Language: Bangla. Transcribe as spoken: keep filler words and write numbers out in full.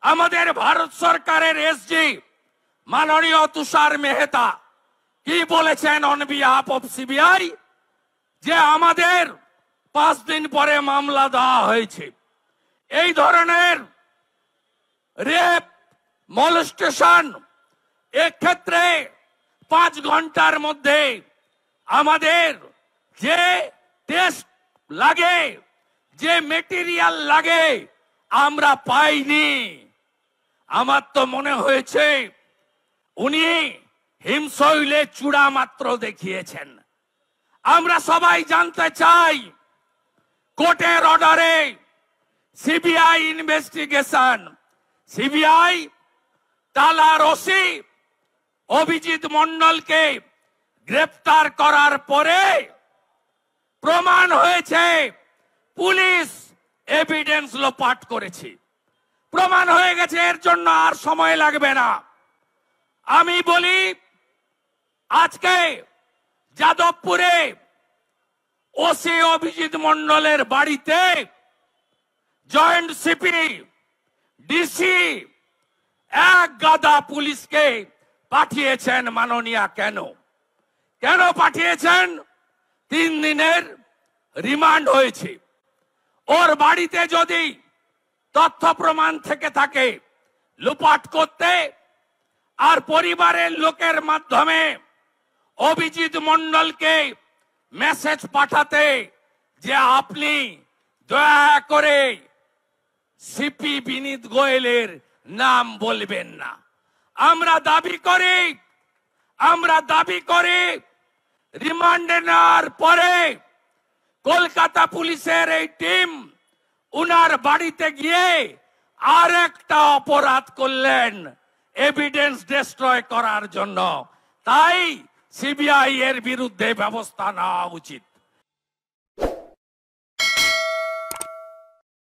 আমাদের ভারত সরকারের এসজি মাননীয় তুষার মেহতা কি বলেছেন অন বিহাফ অফ সিবিআই, যে আমাদের পাঁচ দিন পরে মামলা দেওয়া হয়েছে। এই ধরনের রেপ মলেস্টেশন এক্ষেত্রে পাঁচ ঘন্টার মধ্যে আমাদের যে টেস্ট লাগে, যে মেটেরিয়াল লাগে আমরা পাইনি। আমার তো মনে হয়েছে উনি হিমশৈলে চূড়া মাত্র দেখিয়েছেন। আমরা সবাই জানতে চাই কোর্টের অর্ডারে সিবিআই ইনভেস্টিগেশন, সিবিআই টালার ওসি অভিজিৎ মন্ডলকে গ্রেফতার করার পরে প্রমাণ হয়েছে পুলিশ এভিডেন্স লোপাট করেছে, প্রমাণ হয়ে গেছে। এর জন্য আর সময় লাগবে না। আমি বলি আজকে যাদবপুরে ওসি অভিজিৎ মন্ডলের বাড়িতে জয়েন্ট সিপি ডিসি এক গাদা পুলিশকে পাঠিয়েছেন মাননীয়া। কেন কেন পাঠিয়েছেন? তিন দিনের রিমান্ড হয়েছে। ওর বাড়িতে যদি তথ্য প্রমাণ থেকে থাকে লুপাট করতে আর পরিবারের লোকের মাধ্যমে অভিজিৎ মন্ডলকে মেসেজ পাঠাতে যে আপনি দয়া করে সিপি বিনীত গোয়েলের নাম বলবেন না। আমরা দাবি করি আমরা দাবি করি রিমান্ডে নেওয়ার পরে কলকাতা পুলিশের এই টিম উনার বাড়িতে গিয়ে আর একটা অপরাধ করলেন, এভিডেন্স ডিস্ট্রয় করার জন্য। তাই সিবিআই এর বিরুদ্ধে ব্যবস্থা নেওয়া উচিত।